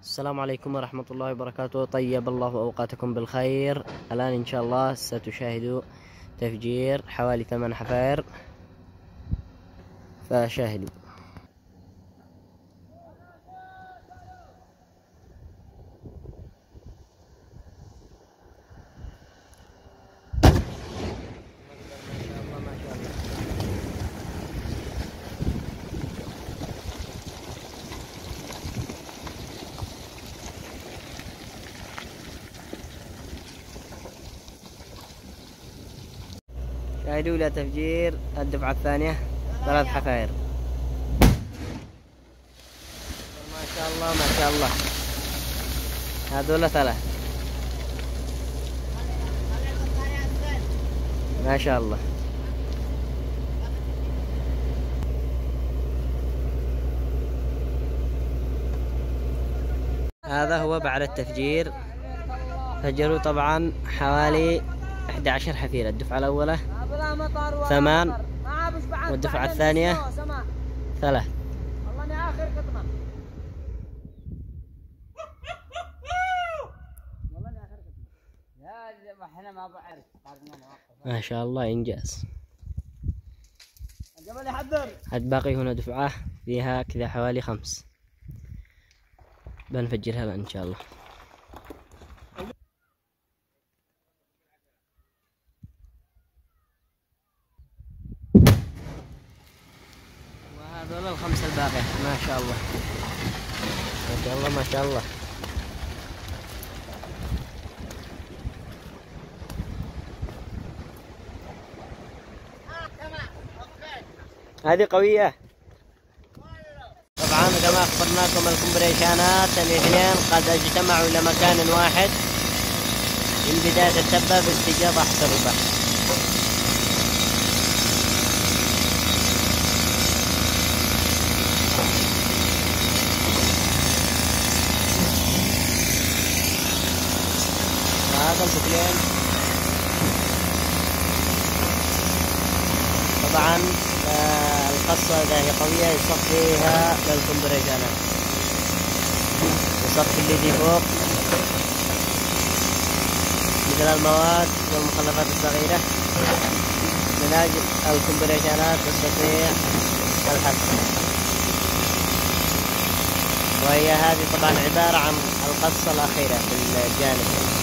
السلام عليكم ورحمة الله وبركاته. طيب الله أوقاتكم بالخير. الآن إن شاء الله ستشاهدوا تفجير حوالي 8 حفائر، فشاهدوا. شاهدوا إلى تفجير الدفعة الثانية 3 حفائر. ما شاء الله ما شاء الله، هذول 3 ما شاء الله. هذا هو بعد التفجير. فجروا طبعا حوالي 11 حفيرة. الدفعة الأولى 8 والدفعة الثانية 3. ما شاء الله إنجاز. عاد باقي هنا دفعة فيها كذا حوالي 5، بنفجرها الآن إن شاء الله. وهذول ال5 الباقية. ما شاء الله ما شاء الله ما شاء الله. هذه قوية. طبعا كما أخبرناكم الكمبريشانات الاثنين قد اجتمعوا إلى مكان واحد من بداية التبة باتجاه ضغط الرباح. هذا الفتلين طبعا القصة إذا هي قوية يصفيها للكمبريشانات، يصفي اللي فوق مثل المواد والمخلفات الصغيرة من أجل الكمبريشانات تستطيع الحفر. وهي هذه طبعا عبارة عن القصة الأخيرة في الجانب.